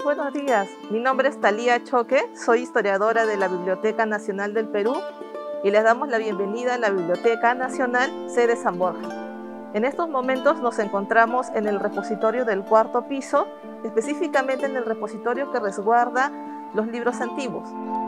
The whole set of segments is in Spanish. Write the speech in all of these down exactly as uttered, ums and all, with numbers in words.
buenos días. Mi nombre es Talía Choque, soy historiadora de la Biblioteca Nacional del Perú y les damos la bienvenida a la Biblioteca Nacional Sede San Borja. En estos momentos nos encontramos en el repositorio del cuarto piso, específicamente en el repositorio que resguarda los libros antiguos.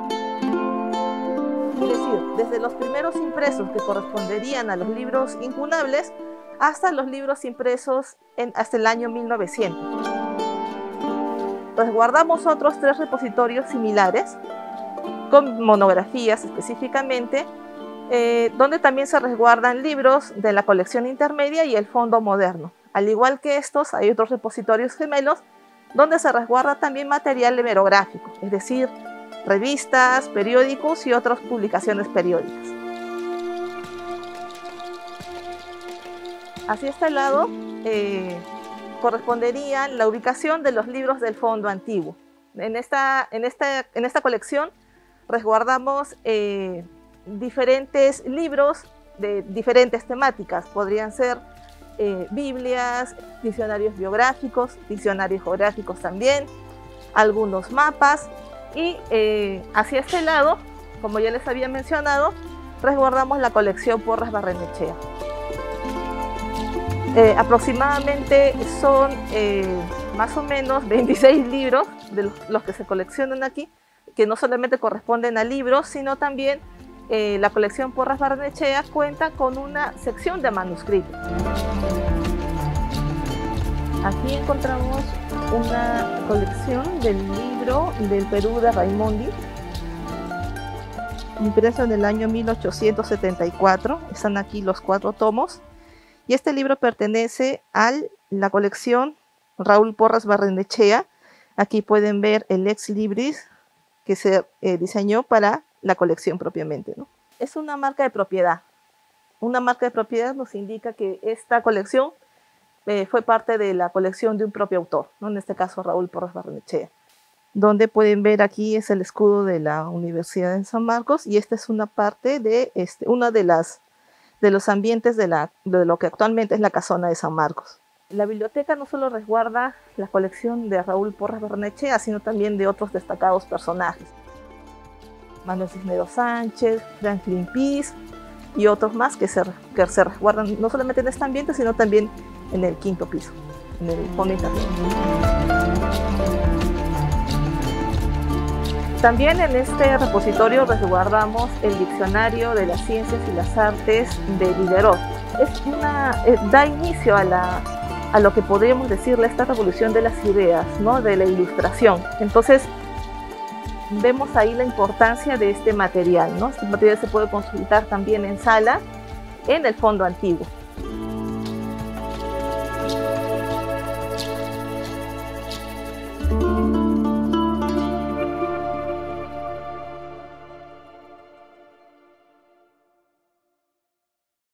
Es decir, desde los primeros impresos que corresponderían a los libros incunables hasta los libros impresos en, hasta el año mil novecientos. Resguardamos otros tres repositorios similares, con monografías específicamente, eh, donde también se resguardan libros de la colección intermedia y el fondo moderno. Al igual que estos, hay otros repositorios gemelos, donde se resguarda también material hemerográfico, es decir, revistas, periódicos y otras publicaciones periódicas. Hacia este lado eh, correspondería la ubicación de los libros del fondo antiguo. En esta, en esta, en esta colección resguardamos eh, diferentes libros de diferentes temáticas. Podrían ser eh, Biblias, diccionarios biográficos, diccionarios geográficos también, algunos mapas. Y eh, hacia este lado, como ya les había mencionado, resguardamos la colección Porras Barrenechea. Eh, aproximadamente son eh, más o menos veintiséis libros de los, los que se coleccionan aquí, que no solamente corresponden a libros, sino también eh, la colección Porras Barrenechea cuenta con una sección de manuscritos. Aquí encontramos una colección del libro del Perú de Raimondi, impreso en el año mil ochocientos setenta y cuatro. Están aquí los cuatro tomos. Y este libro pertenece a la colección Raúl Porras Barrenechea. Aquí pueden ver el ex libris que se eh, diseñó para la colección propiamente, ¿no? Es una marca de propiedad. Una marca de propiedad nos indica que esta colección eh, fue parte de la colección de un propio autor, ¿no? En este caso Raúl Porras Barrenechea. Donde pueden ver aquí es el escudo de la Universidad de San Marcos y esta es una parte de este, una de las de los ambientes de, la, de lo que actualmente es la casona de San Marcos. La biblioteca no solo resguarda la colección de Raúl Porras Barrenechea, sino también de otros destacados personajes. Manuel Cisneros Sánchez, Franklin Pease y otros más que se, que se resguardan no solamente en este ambiente, sino también en el quinto piso, en el fondo intermedio. También en este repositorio resguardamos el Diccionario de las Ciencias y las Artes de Diderot. Es una, eh, da inicio a, la, a lo que podríamos decirle esta revolución de las ideas, ¿no? De la ilustración. Entonces, vemos ahí la importancia de este material, ¿no? Este material se puede consultar también en sala, en el fondo antiguo.